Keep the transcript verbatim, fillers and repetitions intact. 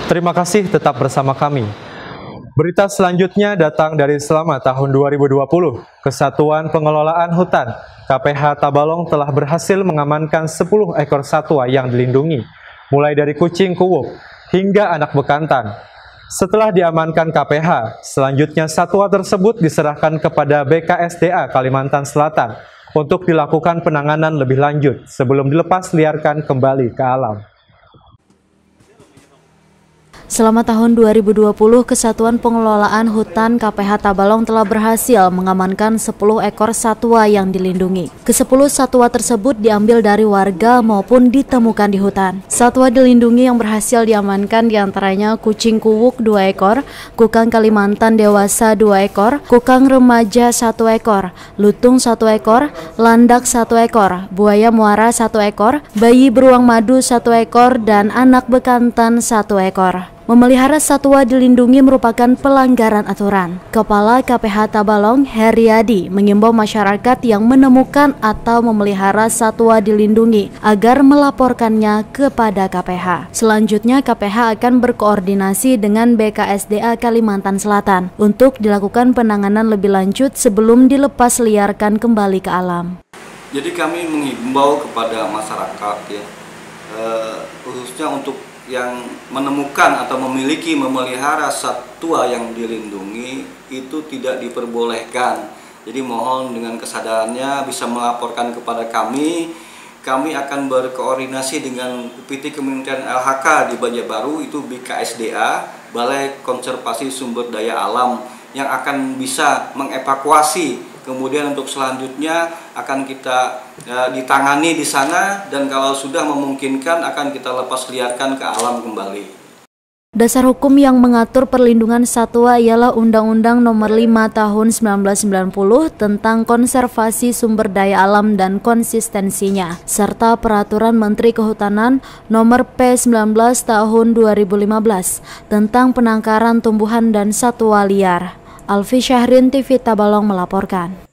Terima kasih tetap bersama kami. Berita selanjutnya datang dari selama tahun dua ribu dua puluh. Kesatuan Pengelolaan Hutan K P H Tabalong telah berhasil mengamankan sepuluh ekor satwa yang dilindungi, mulai dari kucing kuwuk hingga anak bekantan. Setelah diamankan K P H, selanjutnya satwa tersebut diserahkan kepada B K S D A Kalimantan Selatan untuk dilakukan penanganan lebih lanjut sebelum dilepas liarkan kembali ke alam. Selama tahun dua ribu dua puluh, Kesatuan Pengelolaan Hutan K P H Tabalong telah berhasil mengamankan sepuluh ekor satwa yang dilindungi. Kesepuluh satwa tersebut diambil dari warga maupun ditemukan di hutan. Satwa dilindungi yang berhasil diamankan diantaranya kucing kuwuk dua ekor, kukang Kalimantan dewasa dua ekor, kukang remaja satu ekor, lutung satu ekor, landak satu ekor, buaya muara satu ekor, bayi beruang madu satu ekor, dan anak bekantan satu ekor. Memelihara satwa dilindungi merupakan pelanggaran aturan. Kepala K P H Tabalong, Heriadi, mengimbau masyarakat yang menemukan atau memelihara satwa dilindungi agar melaporkannya kepada K P H. Selanjutnya, K P H akan berkoordinasi dengan B K S D A Kalimantan Selatan untuk dilakukan penanganan lebih lanjut sebelum dilepas liarkan kembali ke alam. Jadi kami mengimbau kepada masyarakat ya, eh, khususnya untuk yang menemukan atau memiliki memelihara satwa yang dilindungi itu tidak diperbolehkan. Jadi mohon dengan kesadarannya bisa melaporkan kepada kami. Kami akan berkoordinasi dengan U P T Kementerian L H K di Banjarbaru, itu B K S D A, Balai Konservasi Sumber Daya Alam, yang akan bisa mengevakuasi. Kemudian untuk selanjutnya akan kita ya, ditangani di sana, dan kalau sudah memungkinkan akan kita lepas liarkan ke alam kembali. Dasar hukum yang mengatur perlindungan satwa ialah Undang-Undang Nomor lima Tahun seribu sembilan ratus sembilan puluh tentang konservasi sumber daya alam dan konsistensinya, serta Peraturan Menteri Kehutanan Nomor P sembilan belas Tahun dua ribu lima belas tentang penangkaran tumbuhan dan satwa liar. Alfi Syahrin, T V Tabalong melaporkan.